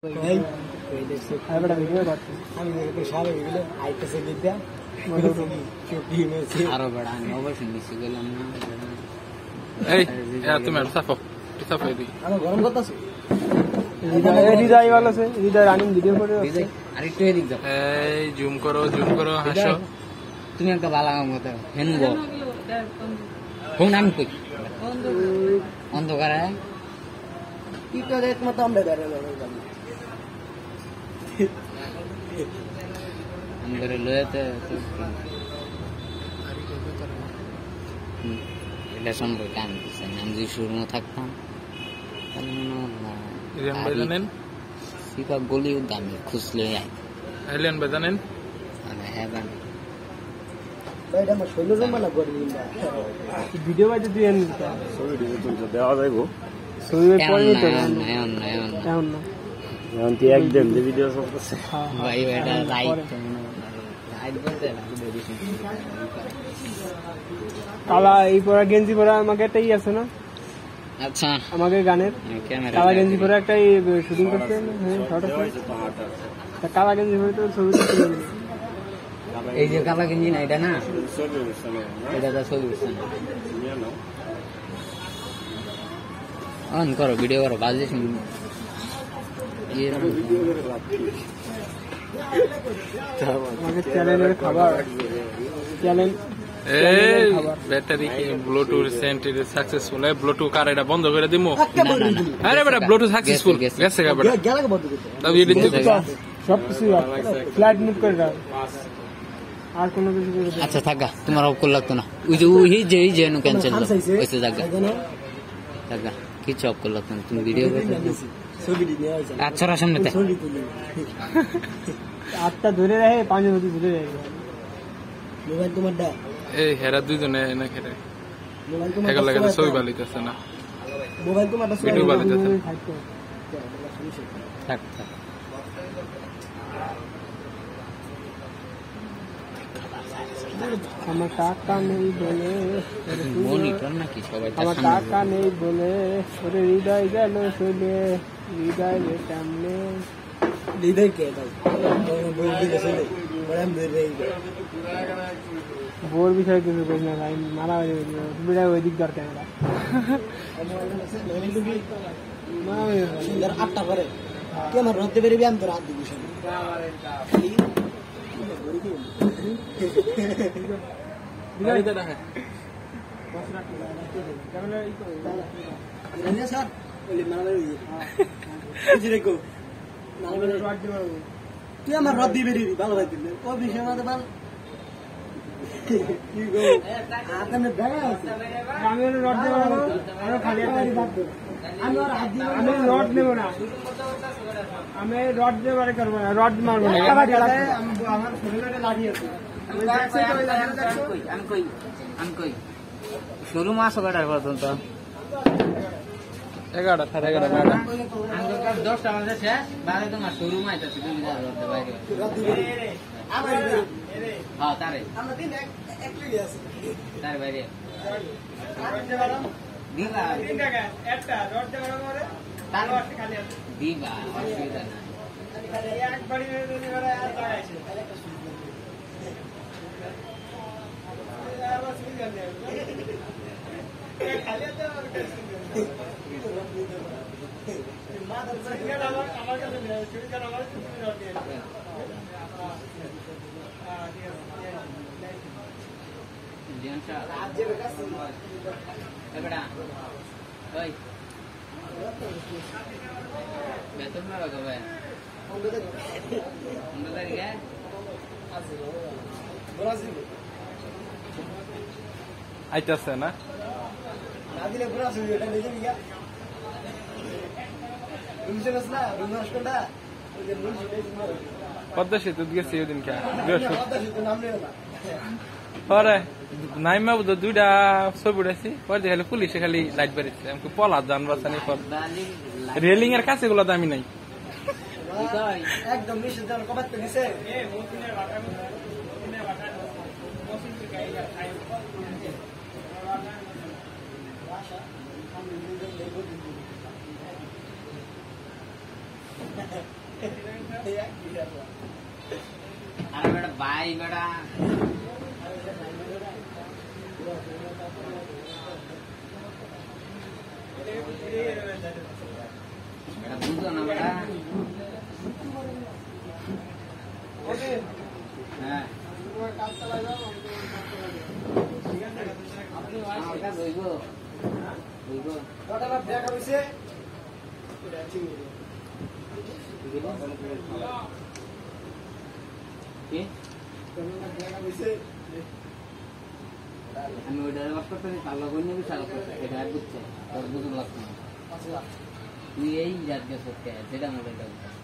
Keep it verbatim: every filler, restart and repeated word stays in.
भाई अरे बड़ा वीडियो बात हम मेरे को सारे वीडियो आई कैसे दिया क्योंकि मैं से আরো বড় নবস নিছি গেলাম না এই এ তুমি সাফো সাফো দি আমি গরম করতেছি হৃদয় হৃদয় वाला से হৃদয় রানিং ভিডিও করে হৃদয় আরেকটু এদিক যাও এই জুম করো জুম করো হাসো তুমি একটা ভালো কাম করতে হেনগো কোন নাম কই অন্ধকারে কি তো দেখ মত আমরা ধরে अंदर लोते लेसन को काम से हम जी शुरू में থাকতাম এলিয়ান ভাই জানেন সিপা গলি উদ্যান খুশলে আই এলিয়ান ভাই জানেন আমি হেভেন ভাই এটা মশলো জমানা করি না ভিডিও বাইতে দিয়েন ছবি ভিডিও তো দেওয়া যাইবো ছবি পরে তো না না না না Nanti একদম যে ভিডিও সব করছে ভাই এটা রাইট রাইট বলতে কালা এই পরা গেঞ্জি পরা আমাকে একটাই আছে না আচ্ছা আমাকে গানের কালা গেঞ্জি পরা একটাই শুটিং করতে হ্যাঁ শর্ট আছে তা কালা গেঞ্জি পরে তো ছবি তুলে এই যে কালা গেঞ্জি না এটা না এটা তো ছবি উঠছে না অন করো ভিডিও করো বাজে ये वीडियो করে রাত আমাদের চ্যানেলের খাবার চ্যানেল এ ব্যাটারি কি ব্লুটুথ সেন্টেড সাকসেসফুল এ ব্লুটুথ কার এটা বন্ধ করে দিমু আরে বেটা ব্লুটুথ সাকসেসফুল গেছে গা বেটা গেলে বন্ধ করতে তবে এই দিতে সব কিছু ফ্ল্যাট মুভ করে দাও আর কোন কিছু করে আচ্ছা থাকা তোমার অফ কল লাগতো না ওই যে ওই যে এই যে নো ক্যান্সেল হইছে জায়গা থাকা কিছু অফ কল লাগতো না তুমি ভিডিও করতে ছবি দিনে আইছে আচ্ছা সামনেতে আটটা ধরে রাখে পাঁচ মিনিট ধরে রাখে মোবাইল তোমার দা এই হেরা দুইজনে না খেলে মোবাইল তোমার লাগা লাগা ছবি বালিতেছে না মোবাইল তোমার দা ভিডিও বালিতেছে থাক থাক আমার টাকা নেই বলে মনি কর না কি সবাই আমার টাকা নেই বলে ওরে হৃদয় গেল চলে হৃদয় রে সামনে হৃদয় কে দাও বই দিকে চলে বড়াম ধরে বোর বিষয় কিছু কই না ভাই মারা হয়ে গেল বিড়া ওই দিক দরকার না মারা হয়ে গেল আটটা করে কে আমার রতে বেরিয়ে আমি তো রাত দিবি সব দিলাইতে রাখে ক্যামেরা এই তো ইরানিয়া স্যার ওই মারা হয়ে গেল বুঝি রেখো নালে রড দিবা তুই আমার রড দিবি রে ভালো ভাই দিলে ও বিষয় না ভালো কি গো আপনি দেখা আছে আমি রড দেব আর খালি আমি আর হাত দিব আমি রড নেব না আমি রড দেবারে করব না রড মারব না আমার শরীরে লাগিয়েছে আমি কই আমি কই শুরু মাস কাটার পর্যন্ত এগারোটা সাড়ে এগারোটা আমি দশটা আমাদের শেষ বারো তোমার শুরু মাইতেছে তুমি যাওয়ার বাইরে হ্যাঁ তারে তার বাইরে দিবা একটা রড দেওয়ার পরে তার খালি দিবা অসুবিধা না একবারই আর লাগাইছে খালি আছে আর মাদার সাইকেল আমার আমার কাছে নেই সুইকার আমার তুমি রড দিয়ে দিয়ানটা রাজ্যের কাছে এবড়া ওই বেতন না লাগাবে পনেরো তারিখে আছে ব্রাজিল আইতাছে না না দিলে ব্রাজিল এটা নিয়ে গিয়া রুমসেস না রুমসকন্ডা ওই যে রুমস পদ্মা সেতু গেছে ওই দিন কে পদ্মা সেতু নাম নেও না পরে নাইমা বুঝো দুইটা ছবি উঠেছি পরে দেখলে পুলিশে খালি লাইট বেরিয়েছে আমাকে পলা যান বাঁচানি পর রেলিং এর কাছে গুলো দামি নাই একদম নিষেধ জান কবাত দিছে এ মতিনের বাটা মতিনের বাটা মতিন থেকে আইয়া খাই ভাষা আমি নিজে লেগো দিই আরে বেটা ভাই বেটা বুঝো না বেটা হ্যাঁ আমার কাছে হইব হইব কটা লাভ দেখা হইছে কি আমি ওইটা বাস করতে পারলো বই নিবি সারা করতে এটা বুঝছে তোর বুঝুন লাগছে তুই এই যার গেছ যেটা মোবাইলটা